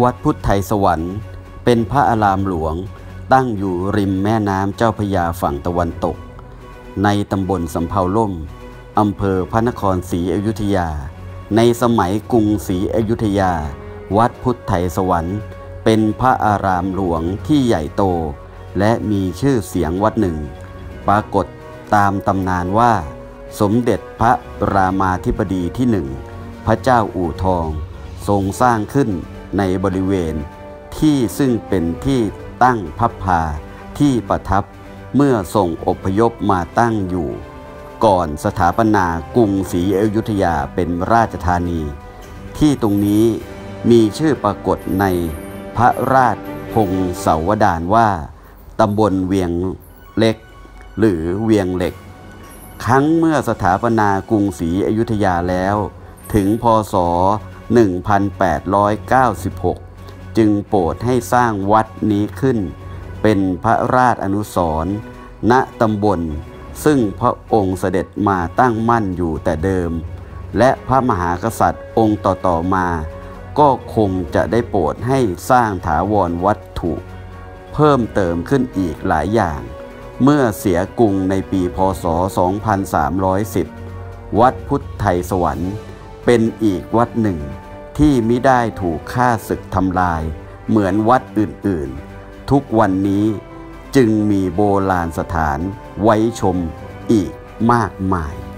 วัดพุทธไทยสวรรค์เป็นพระอารามหลวงตั้งอยู่ริมแม่น้ำเจ้าพระยาฝั่งตะวันตกในตำบลสำเภาล่มอำเภอพระนครศรีอยุธยาในสมัยกรุงศรีอยุธยาวัดพุทธไทยสวรรค์เป็นพระอารามหลวงที่ใหญ่โตและมีชื่อเสียงวัดหนึ่งปรากฏตามตำนานว่าสมเด็จพระรามาธิบดีที่หนึ่งพระเจ้าอู่ทองทรงสร้างขึ้นในบริเวณที่ซึ่งเป็นที่ตั้งพับพาที่ประทับเมื่อทรงอพยพมาตั้งอยู่ก่อนสถาปนากรุงศรีอยุธยาเป็นราชธานีที่ตรงนี้มีชื่อปรากฏในพระราชพงศาวดารว่าตำบลเวียงเล็กหรือเวียงเหล็กครั้งเมื่อสถาปนากรุงศรีอยุธยาแล้วถึงพ.ศ. 1896จึงโปรดให้สร้างวัดนี้ขึ้นเป็นพระราชอนุสรณ์ณตำบลซึ่งพระองค์เสด็จมาตั้งมั่นอยู่แต่เดิมและพระมหากษัตริย์องค์ต่อมาก็คงจะได้โปรดให้สร้างถาวรวัตถุเพิ่มเติมขึ้นอีกหลายอย่างเมื่อเสียกรุงในปีพ.ศ. 2310วัดพุทธไทยสวรรค์เป็นอีกวัดหนึ่งที่มิได้ถูกฆ่าศึกทำลายเหมือนวัดอื่นๆทุกวันนี้จึงมีโบราณสถานไว้ชมอีกมากมาย